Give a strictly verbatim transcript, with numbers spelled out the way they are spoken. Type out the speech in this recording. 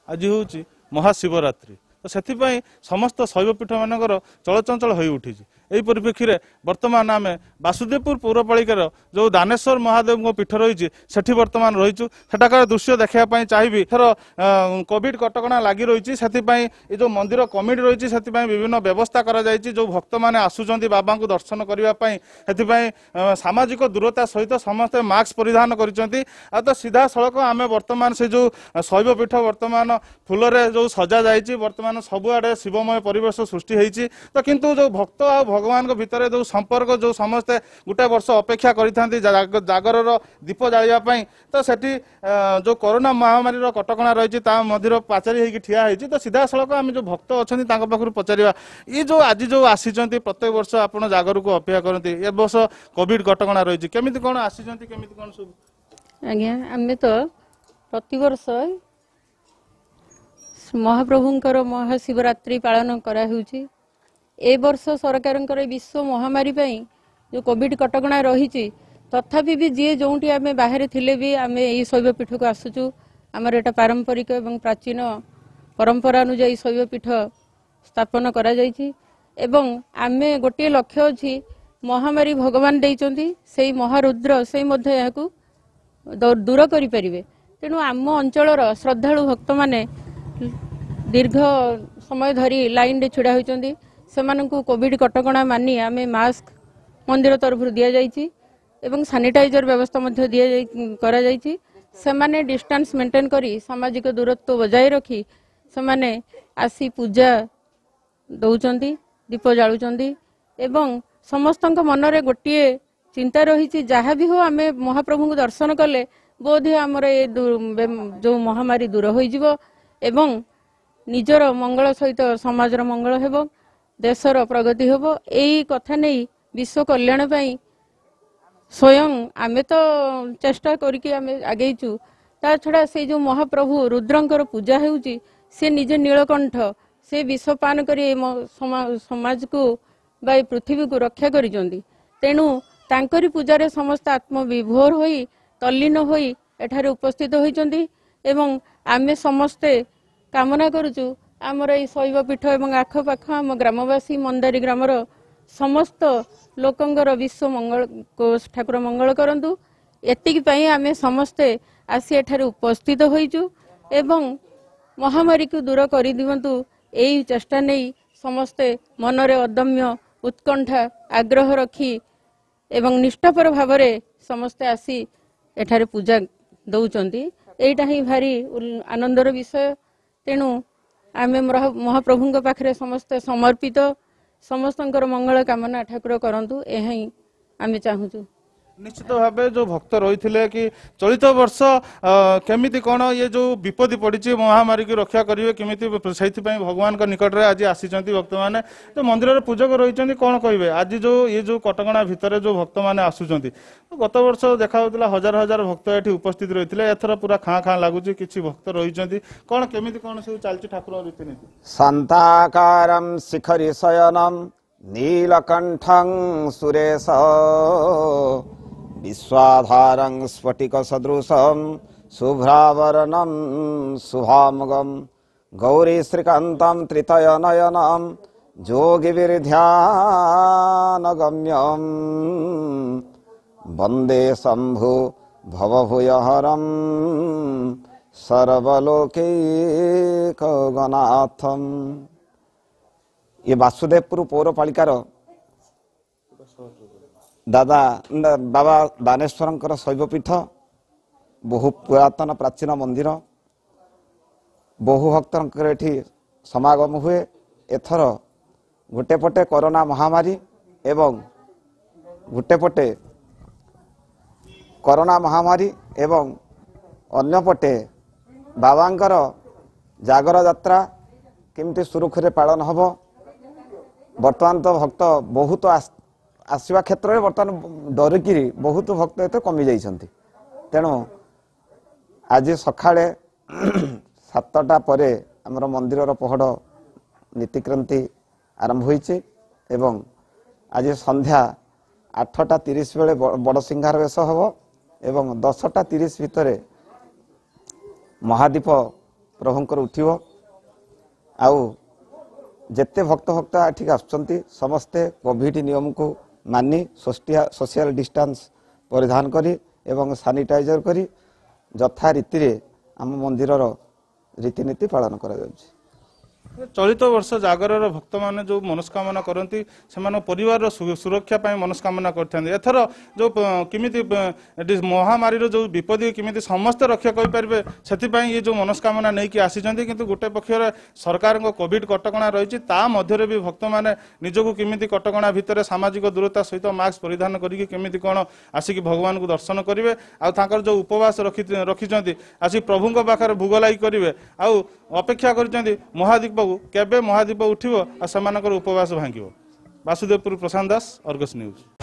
आज हूँ महाशिवरात्रि तो से समस्त शैवपीठ मानकर चलचंचल हो उठी यही परिप्रेक्षी में बर्तमान आम वासुदेवपुर पौरपालिकार जो दानेश्वर महादेव पीठ रही सेठी बर्तमान रहीचु सेठाकार दृश्य देखापी चाहिए थर कोविड कटकणा लगी रही से जो मंदिर कमिटी रही से विभिन्न व्यवस्था कर जो भक्त मैंने आसुच्च बाबा को दर्शन करने सामाजिक दूरता सहित समस्ते मास्क परिधान कर तो सीधा सड़क आम बर्तमान से जो शैवपीठ बर्तमान फूल जो सजा जाइए बर्तमान सबुआडे शिवमय परिवेश सृष्टि होती तो किंतु जो भक्त आ भगवान भितर जो संपर्क जो समस्ते गोटे वर्ष अपेक्षा करी जागर दीप जावाई तो सेठी जो कोरोना महामारी कटकणा रही मध्य पाचेरी होगी ठिया होती तो सीधा सड़क आम जो भक्त अच्छा पाखु पचार ये जो आज जो आसी प्रत्येक वर्ष आप जागर को अपेक्षा करती ए वर्ष कोविड कटकणा रही केमी कौन आसी केमी कौन सब आज्ञा आम तो प्रतिवर्ष महाप्रभुंकर महाशिवरात्रि पालन कराऊँगी ए वर्ष सरकार विश्व महामारी जो कोविड कटकणा रही तथापि भी जी जो आम बाहर थिले भी आम यही शैवपीठ को आसुचु आमर एटा पारंपरिक एवं प्राचीन परंपरा अनुजाई शैवपीठ स्थापन करा जायछि एवं आमे गोटे लक्ष्य अच्छी महामारी भगवान देइचंती सेही महारुद्र से दूर करि परिबे तेणु आम अंचलर श्रद्धालु भक्त माने दीर्घ समय धरी लाइन रे छिड़ा होइचंती सेमानंकु कोविड कटकणा मानी आमे मास्क मंदिर तरफ दिया जाइछि एवं सैनिटाइजर व्यवस्था मध्य दिया जाय करा जाइछि सेमाने डिस्टेंस मेंटेन करी सामाजिक दूरत्व बजाय रखी सेमाने आसी पूजा दौचंती दीप जालुचंती एवं समस्तंक मनरे गोटे चिंता रही जहाँ भी हो आमे महाप्रभु को दर्शन कले बोध आमर ये जो महामारी दूर हो एवं निजर मंगल सहित समाजर मंगल हेबो देशर प्रगति हेबो एई कथा नहीं विश्व कल्याण पाई स्वयं आमे तो चेष्टा करके आमे आगेचु ता छड़ा से जो महाप्रभु रुद्रंकर पूजा हेउची से निजे नीलकंठ से विषपान करी समाज को बा पृथ्वी को रक्षा करिजंदी तेणु तांकरी पूजारे समस्त आत्मविभोर होई तल्लीन होई एठारे उपस्थित होइचंदी एवं आमे समस्ते कामना करूचु आमर ये शैवपीठ एवं आखपाख आम ग्रामवासी मंदारी ग्रामर समस्त लोकंगर विश्व मंगल को ठाकुर मंगल करंतु एतिकी पई आमे समस्ते आसी एठारे उपस्थित होइचु एवं महामारी को दूर करि दिवंतु एई चेष्टा नहीं समस्ते मनरे अदम्य उत्कंठा आग्रह रखी एवं निष्ठापर भावरे समस्ते आसी एठारे पूजा दौचंती एटा ही भारी आनंदर विषय तेणु आमे महाप्रभु पाखरे समस्ते समर्पित समस्तंकर मंगल कामना ठाकुर करंतु एही आमे चाहूचु निश्चित भाव जो भक्त रही थे कि चलित वर्ष केमिति कौन ये जो विपत्ति पड़ी महामारी की रक्षा करेंगे केमी से भगवान का निकट में आज आसी भक्त मैंने तो मंदिर में पूजक रही कौन कहे आज जो ये जो कटकणा भितर जो भक्त मैंने आसुच्च गत वर्ष देखा हजार हजार भक्त ये उपस्थित रही है एथर पूरा खाँ खाँ लगुच कि भक्त रही कौन केमी कौन सब चलती ठाकुर रीतिनीति शांताकारं शिखरि शयनं नीलकंठं सुरेश विश्वाधारं स्फटिक सदृशं शुभ्रावरणं शुभामुगं गौरी श्रीकान्तं त्रितयनयनं जोगिभिर्ध्यानगम्यं वन्दे शम्भु भवभूयहरं सर्वलोकैकगणाथम्। ये वासुदेवपुर पौरपालिकार दादा बाबा दानेश्वर शैवपीठ बहु पुरातन प्राचीन मंदिर बहु भक्तर एठी समागम हुए एथर गोटे पटे कोरोना महामारी एवं गोटे पटे कोरोना महामारी एवं अन्य पटे बाबांकर जागर यात्रा केमती सुरुखुरे पालन हब बर्तमान तो भक्त बहुत आसवा क्षेत्र में बर्तमान डरिकी बहुत भक्त एत कमी जाइछंती तेणु आज सकाळे सातटा परे आमर मंदिर पहड़ नीतिक्रांति आरंभ होइछि एवं आज संध्या आठटा तीस बेले बड़ सिंहार वेश हब एवं दसटा तीस भितर महादीप प्रभुंकर उठिव आउ जेते भक्त भक्त एठिक आसुचंती समस्ते कोविड नियम को मानि सोशल डिस्टेंस परिधान करी एवं सैनिटाइजर करी यथा रीति रे आम मंदिर रीतिनीति पालन करा जाउछि। चलित वर्ष जागर भक्त मैंने जो मनस्कामना करती से परिवार सुरक्षा पाई मनस्कामना करते एथर जो किमिति महामारी जो विपद किमिति समस्ते रक्षा करें से ये जो मनस्कामना नहीं कि आसी किंतु गोटे पक्षर सरकार कोविड कटकणा रही मध्य भी भक्त मैंने निजक किमिति कटकणा भितर सामाजिक दूरता सहित मास्क परिधान करके केमिति कौन आसिक भगवान को दर्शन करेंगे आर जो उपवास रखी रखिंट आसिक प्रभु पाखे भोग लाई करेंगे आउ अपेक्षा कर महादीप केबे महादीप उठिबो आ समानकर उपवास भांगिबो। Vasudevpur Prashant Das, Argus news.